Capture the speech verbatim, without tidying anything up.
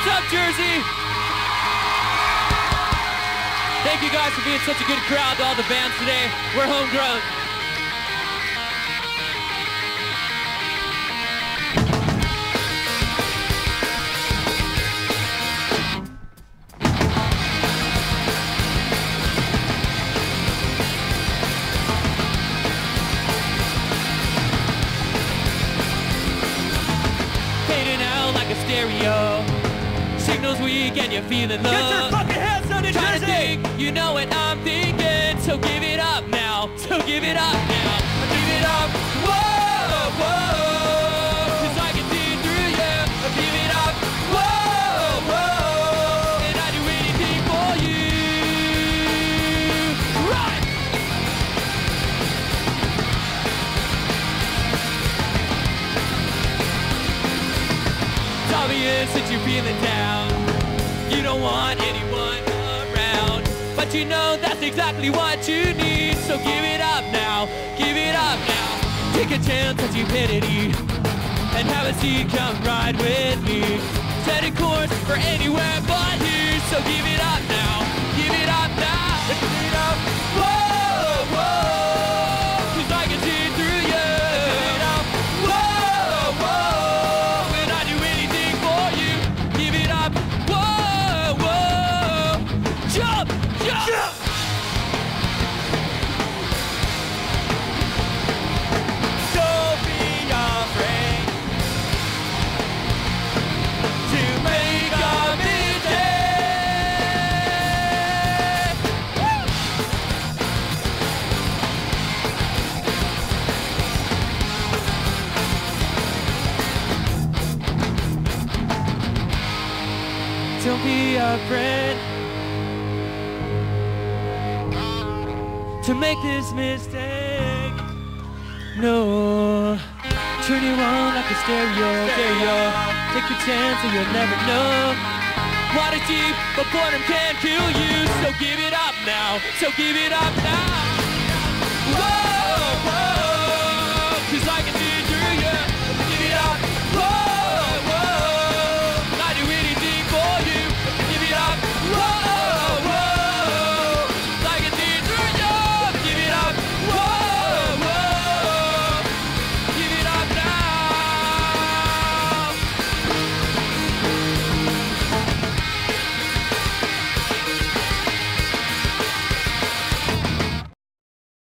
What's up, Jersey? Thank you guys for being such a good crowd to all the bands today. We're homegrown. Fading out like a stereo. Signals weak and you're feeling low. Get your fucking hands on it, Trying to Jersey! think, you know what I'm thinking. So give it up now. So give it up now. Give it up. Whoa, whoa. Cause I can see through you. Give it up. Whoa, whoa. And I'd do anything for you. Right. It's obvious that you're feeling down. You don't want anyone around, but you know that's exactly what you need. So give it up now, give it up now. Take a chance at stupidity and have a seat, come ride with me. Set a course for anywhere but here. So give it up now, give it up now. Give it up, whoa, whoa. Cause I can see through you. Give it up, whoa, whoa. And I'd do anything for you. Give it up, whoa, whoa. Jump, jump, jump. Don't be afraid to make a mistake. Don't be afraid to make this mistake. No, turn you on like a stereo, stereo. Take your chance or you'll never know. Water's deep, but boredom can't kill you. So give it up now, so give it up now.